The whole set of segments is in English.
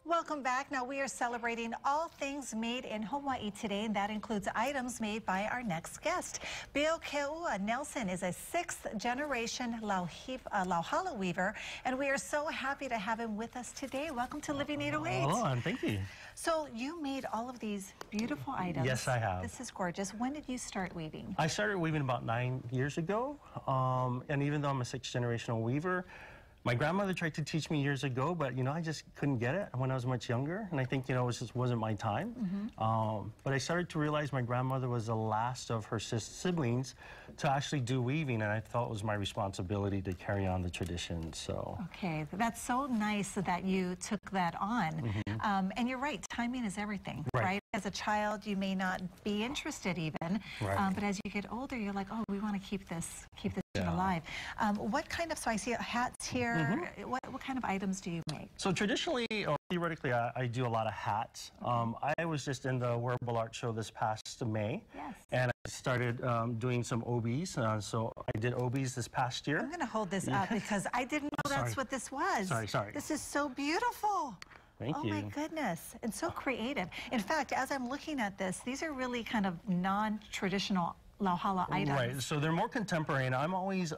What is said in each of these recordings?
Welcome back. Now we are celebrating all things made in Hawaii today, and that includes items made by our next guest. Bill Keua Nelson is a sixth-generation Lauhala weaver, and we are so happy to have him with us today. Welcome to Living 808. Hello, and thank you. So you made all of these beautiful items. Yes, I have. This is gorgeous. When did you start weaving? I started weaving about 9 years ago, and even though I'm a sixth-generational weaver, my grandmother tried to teach me years ago, but, I just couldn't get it when I was much younger. And I think, it just wasn't my time. But I started to realize my grandmother was the last of her siblings to actually do weaving, and I felt it was my responsibility to carry on the tradition, so. Okay, that's so nice that you took that on. And you're right, timing is everything, right? As a child, you may not be interested even, but as you get older, you're like, oh, we want to keep this alive. What kind of, so I see hats here. What kind of items do you make? So traditionally, or theoretically, I do a lot of hats. I was just in the Wearable Art Show this past May, and I started doing some obies. So I did obies this past year. I'm going to hold this up because I didn't know that's what this was. Sorry. This is so beautiful. Thank you. Oh my goodness, and so creative. In fact, as I'm looking at this, these are really kind of non-traditional Lauhala items. Right, so they're more contemporary, and I'm always,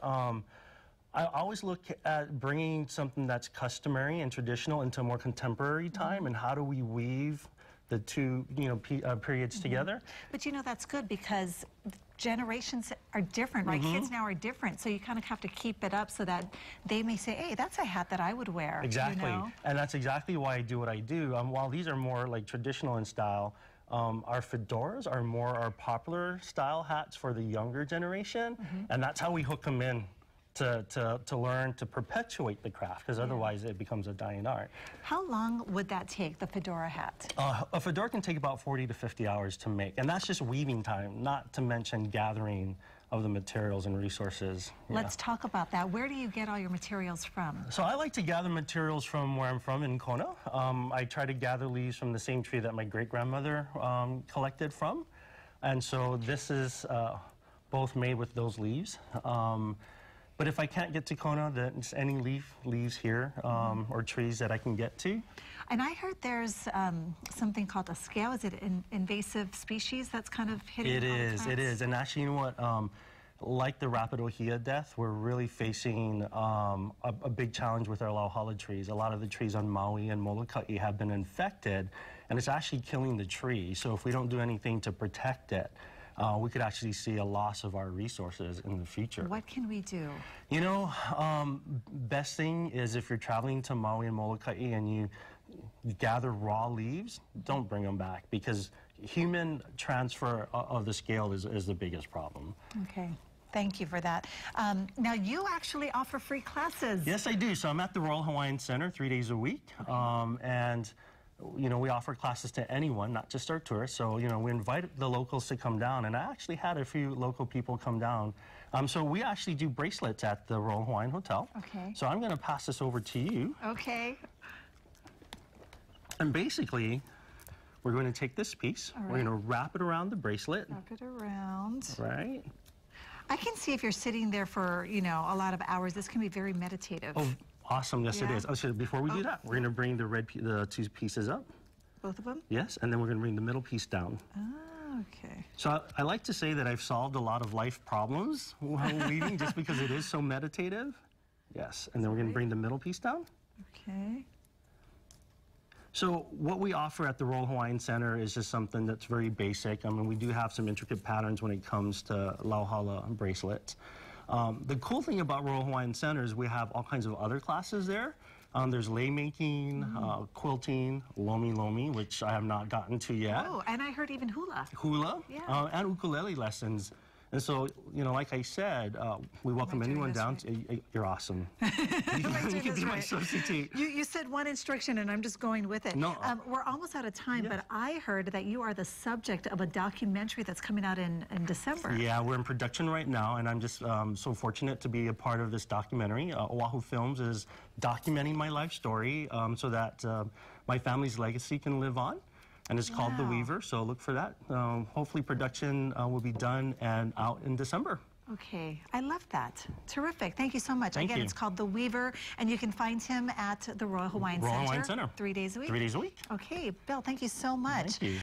I always look at bringing something that's customary and traditional into a more contemporary time, and how do we weave the two, periods together. But that's good because generations are different, right? Kids now are different, so you kind of have to keep it up so that they may say, hey, that's a hat that I would wear. Exactly, and that's exactly why I do what I do. While these are more like traditional in style, our fedoras are more our popular style hats for the younger generation, and that's how we hook them in to learn to perpetuate the craft, because otherwise it becomes a dying art. How long would that take, the fedora hat? A fedora can take about 40 to 50 hours to make, and that's just weaving time, not to mention gathering of the materials and resources. Let's talk about that. Where do you get all your materials from? So I like to gather materials from where I'm from in Kona. I try to gather leaves from the same tree that my great-grandmother collected from, and so this is both made with those leaves. But if I can't get to Kona, then it's any leaves here or trees that I can get to. And I heard there's something called a scale. Is it an invasive species that's kind of hitting It is. And actually, you know what? Like the rapid ohia death, we're really facing a big challenge with our Lauhala trees. A lot of the trees on Maui and Molokai have been infected, and it's actually killing the tree. So if we don't do anything to protect it, we could actually see a loss of our resources in the future. What can we do? Best thing is if you're traveling to Maui and Molokai and you gather raw leaves, don't bring them back, because human transfer of the scale is the biggest problem. Okay. Thank you for that. Now, you actually offer free classes. Yes, I do. So I'm at the Royal Hawaiian Center 3 days a week, and we offer classes to anyone, not just our tourists. So, we invite the locals to come down, and I actually had a few local people come down. So we actually do bracelets at the Royal Hawaiian Hotel. Okay. So I'm going to pass this over to you. Okay. And basically, we're going to take this piece. We're going to wrap it around the bracelet. Wrap it around. Right. I can see if you're sitting there for, a lot of hours, this can be very meditative. Oh, awesome. Yes, it is. Oh, so before we do that, we're going to bring the two pieces up. Both of them? Yes, and then we're going to bring the middle piece down. Oh, okay. So I like to say that I've solved a lot of life problems while weaving just because it is so meditative. Yes, and then we're going to bring the middle piece down. Okay. So what we offer at the Royal Hawaiian Center is just something that's very basic. I mean, we do have some intricate patterns when it comes to Lauhala bracelets. The cool thing about Royal Hawaiian Center is we have all kinds of other classes there. There's lei making, quilting, lomi, which I have not gotten to yet. Oh, and I heard even hula. Hula, and ukulele lessons. And so, like I said, we welcome anyone down. You're awesome. You can be my substitute. You said one instruction, and I'm just going with it. No, we're almost out of time, but I heard that you are the subject of a documentary that's coming out in December. Yeah, we're in production right now, and I'm just so fortunate to be a part of this documentary. Oahu Films is documenting my life story so that my family's legacy can live on. And it's called The Weaver, so look for that. Hopefully production will be done and out in December. Okay, I love that. Terrific. Thank you so much. Thank Again, you. it's called The Weaver, and you can find him at the Royal Hawaiian Center. Hawaiian Center. 3 days a week. 3 days a week. Okay, Bill, thank you so much. Thank you.